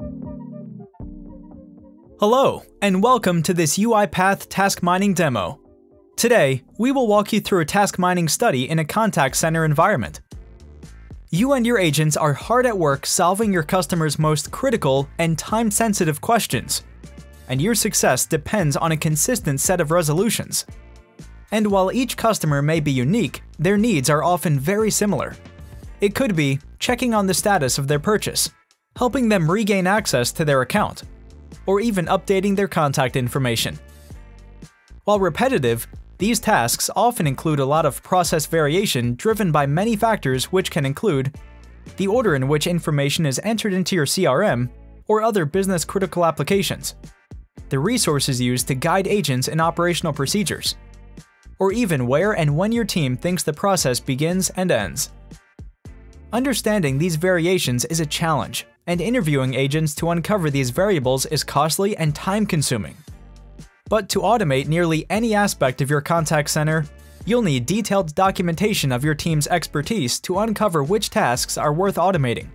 Hello, and welcome to this UiPath Task Mining demo. Today, we will walk you through a task mining study in a contact center environment. You and your agents are hard at work solving your customers' most critical and time-sensitive questions, and your success depends on a consistent set of resolutions. And while each customer may be unique, their needs are often very similar. It could be checking on the status of their purchase, helping them regain access to their account, or even updating their contact information. While repetitive, these tasks often include a lot of process variation driven by many factors, which can include the order in which information is entered into your CRM or other business-critical applications, the resources used to guide agents in operational procedures, or even where and when your team thinks the process begins and ends. Understanding these variations is a challenge, and interviewing agents to uncover these variables is costly and time-consuming. But to automate nearly any aspect of your contact center, you'll need detailed documentation of your team's expertise to uncover which tasks are worth automating.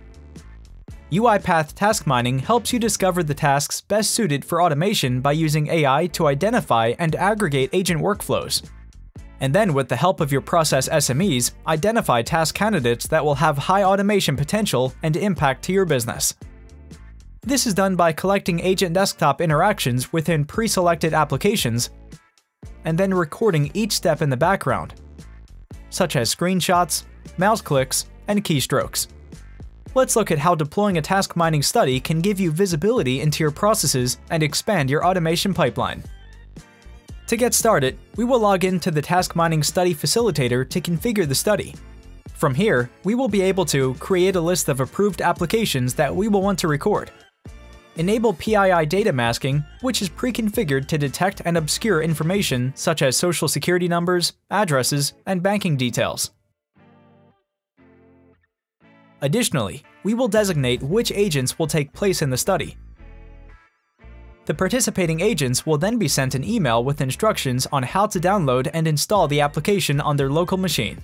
UiPath Task Mining helps you discover the tasks best suited for automation by using AI to identify and aggregate agent workflows. And then, with the help of your process SMEs, identify task candidates that will have high automation potential and impact to your business. This is done by collecting agent desktop interactions within pre-selected applications, and then recording each step in the background, such as screenshots, mouse clicks, and keystrokes. Let's look at how deploying a task mining study can give you visibility into your processes and expand your automation pipeline. To get started, we will log into the Task Mining Study Facilitator to configure the study. From here, we will be able to create a list of approved applications that we will want to record. Enable PII data masking, which is pre-configured to detect and obscure information such as social security numbers, addresses, and banking details. Additionally, we will designate which agents will take place in the study. The participating agents will then be sent an email with instructions on how to download and install the application on their local machine.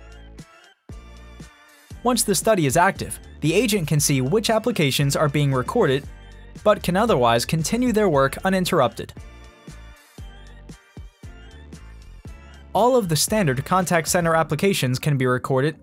Once the study is active, the agent can see which applications are being recorded, but can otherwise continue their work uninterrupted. All of the standard contact center applications can be recorded,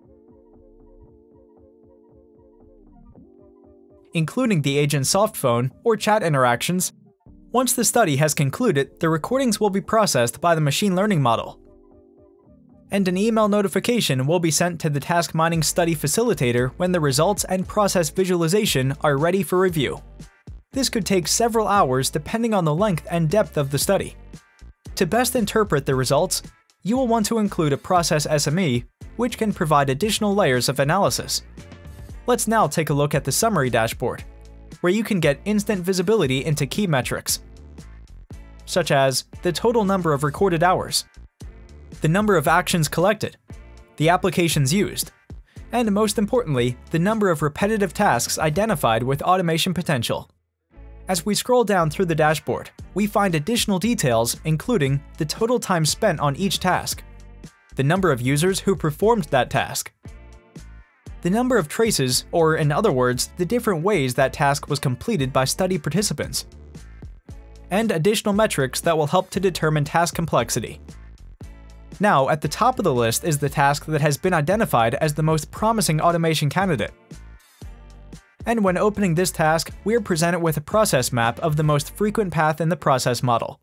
including the agent's soft phone or chat interactions. Once the study has concluded, the recordings will be processed by the machine learning model, and an email notification will be sent to the Task Mining Study Facilitator when the results and process visualization are ready for review. This could take several hours depending on the length and depth of the study. To best interpret the results, you will want to include a process SME, which can provide additional layers of analysis. Let's now take a look at the summary dashboard, where you can get instant visibility into key metrics, such as the total number of recorded hours, the number of actions collected, the applications used, and most importantly, the number of repetitive tasks identified with automation potential. As we scroll down through the dashboard, we find additional details including the total time spent on each task, the number of users who performed that task, the number of traces, or in other words, the different ways that task was completed by study participants, and additional metrics that will help to determine task complexity. Now, at the top of the list is the task that has been identified as the most promising automation candidate. And when opening this task, we are presented with a process map of the most frequent path in the process model.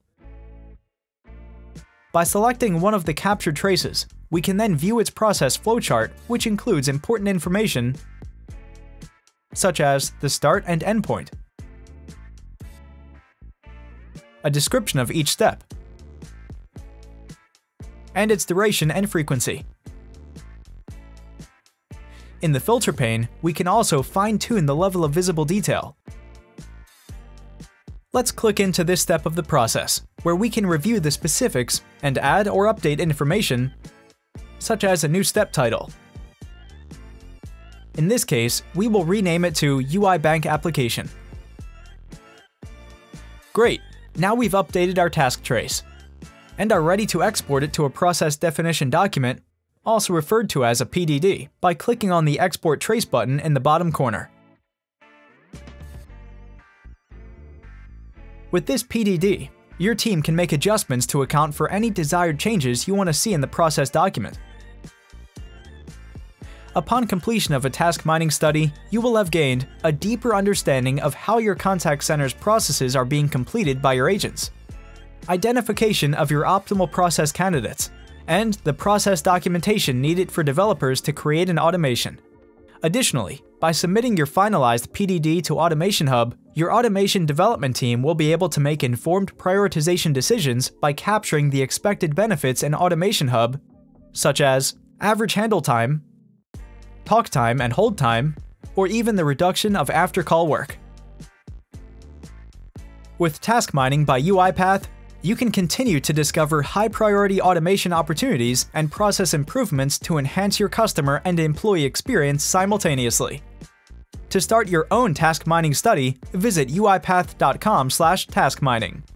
By selecting one of the captured traces, we can then view its process flowchart, which includes important information such as the start and end point, a description of each step, and its duration and frequency. In the filter pane, we can also fine-tune the level of visible detail. Let's click into this step of the process, where we can review the specifics and add or update information, such as a new step title. In this case, we will rename it to UI Bank Application. Great! Now we've updated our task trace, and are ready to export it to a process definition document, also referred to as a PDD, by clicking on the Export Trace button in the bottom corner. With this PDD, your team can make adjustments to account for any desired changes you want to see in the process document. Upon completion of a task mining study, you will have gained a deeper understanding of how your contact center's processes are being completed by your agents, identification of your optimal process candidates, and the process documentation needed for developers to create an automation. Additionally, by submitting your finalized PDD to Automation Hub, your automation development team will be able to make informed prioritization decisions by capturing the expected benefits in Automation Hub, such as average handle time, talk time and hold time, or even the reduction of after-call work. With task mining by UiPath, you can continue to discover high-priority automation opportunities and process improvements to enhance your customer and employee experience simultaneously. To start your own task mining study, visit uipath.com/taskmining.